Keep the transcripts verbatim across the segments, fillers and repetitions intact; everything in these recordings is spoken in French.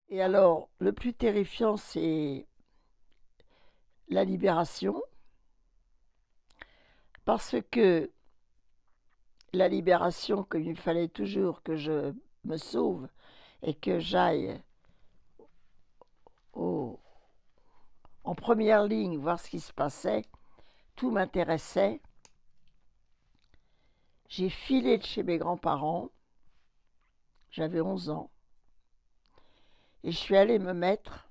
Et alors, le plus terrifiant, c'est la libération, parce que la libération, comme il fallait toujours que je me sauve et que j'aille au, en première ligne voir ce qui se passait, tout m'intéressait. J'ai filé de chez mes grands-parents, j'avais onze ans, et je suis allée me mettre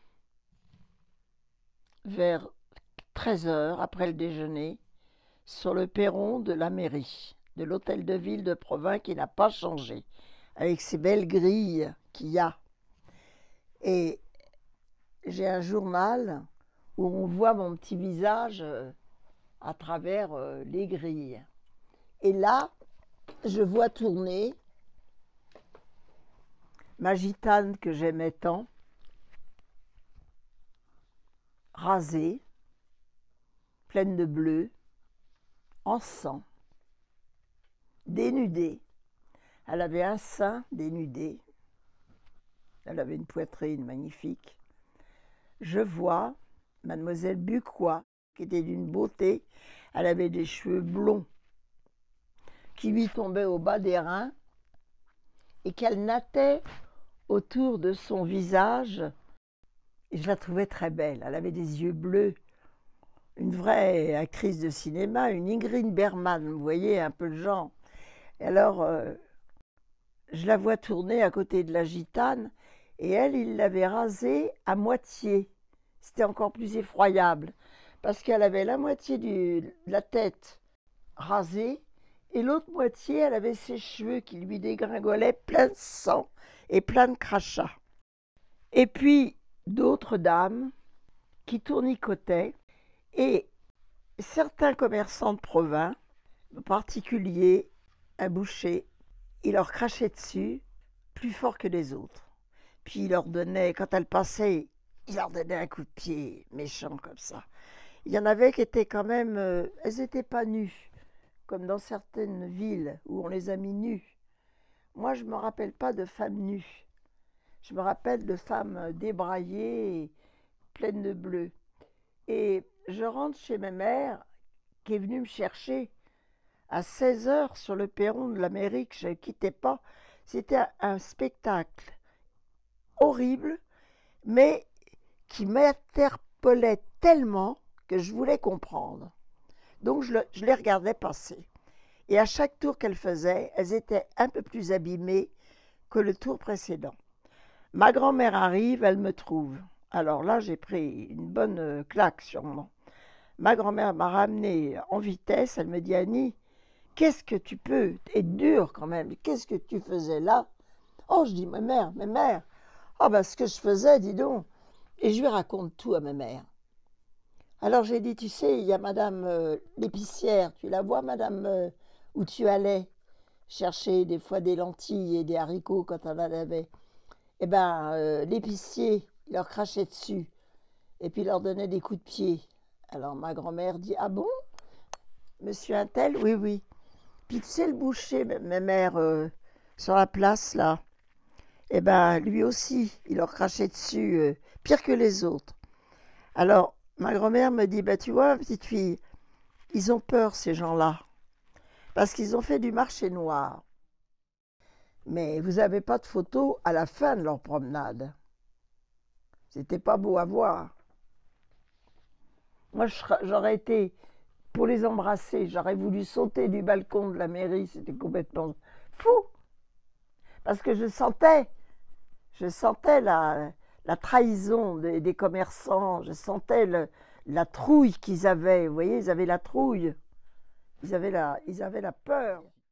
vers treize heures après le déjeuner sur le perron de la mairie, de l'hôtel de ville de Provins qui n'a pas changé, avec ces belles grilles qu'il y a. Et j'ai un journal où on voit mon petit visage à travers les grilles. Et là, je vois tourner ma gitane que j'aimais tant, rasée, pleine de bleu, en sang, dénudée. Elle avait un sein dénudé, elle avait une poitrine magnifique. Je vois mademoiselle Bucois, qui était d'une beauté, elle avait des cheveux blonds qui lui tombaient au bas des reins et qu'elle nattait autour de son visage. Et je la trouvais très belle, elle avait des yeux bleus, une vraie actrice de cinéma, une Ingrid Bergman, vous voyez un peu le genre. Et alors, euh, je la vois tourner à côté de la gitane, et elle, il l'avait rasée à moitié. C'était encore plus effroyable, parce qu'elle avait la moitié du, de la tête rasée, et l'autre moitié, elle avait ses cheveux qui lui dégringolaient plein de sang et plein de crachats. Et puis, d'autres dames qui tournicotaient, et certains commerçants de Provins, en particulier un boucher, il leur crachait dessus plus fort que les autres. Puis il leur donnait, quand elle passait, il leur donnait un coup de pied méchant comme ça. Il y en avait qui étaient quand même, euh, elles n'étaient pas nues, comme dans certaines villes où on les a mis nues. Moi, je ne me rappelle pas de femmes nues. Je me rappelle de femmes débraillées, pleines de bleu. Et je rentre chez ma mère, qui est venue me chercher à seize heures sur le perron de la mairie que je ne quittais pas. C'était un spectacle horrible, mais qui m'interpellait tellement que je voulais comprendre. Donc je, le, je les regardais passer. Et à chaque tour qu'elles faisaient, elles étaient un peu plus abîmées que le tour précédent. Ma grand-mère arrive, elle me trouve. Alors là, j'ai pris une bonne claque sûrement. Ma grand-mère m'a ramenée en vitesse, elle me dit « Annie, qu'est-ce que tu peux être dure quand même, qu'est-ce que tu faisais là ?» Oh, je dis « Ma mère, ma mère !» Oh, ben ce que je faisais, dis donc. Et je lui raconte tout à ma mère. Alors j'ai dit « Tu sais, il y a madame euh, l'épicière, tu la vois, madame, euh, où tu allais chercher des fois des lentilles et des haricots quand on en avait. » Eh bien, euh, l'épicier, il leur crachait dessus et puis il leur donnait des coups de pied. Alors ma grand-mère dit « Ah bon, monsieur Untel ?» Oui, oui. Puis tu sais, le boucher, ma mère, euh, sur la place, là, eh bien, lui aussi, il leur crachait dessus, euh, pire que les autres. Alors, ma grand-mère me dit, bah, tu vois, petite fille, ils ont peur, ces gens-là, parce qu'ils ont fait du marché noir. Mais vous n'avez pas de photos à la fin de leur promenade. C'était pas beau à voir. Moi, j'aurais été, pour les embrasser, j'aurais voulu sauter du balcon de la mairie, c'était complètement fou. Parce que je sentais, je sentais la, la trahison des, des commerçants, je sentais le, la trouille qu'ils avaient, vous voyez, ils avaient la trouille, ils avaient la, ils avaient la peur.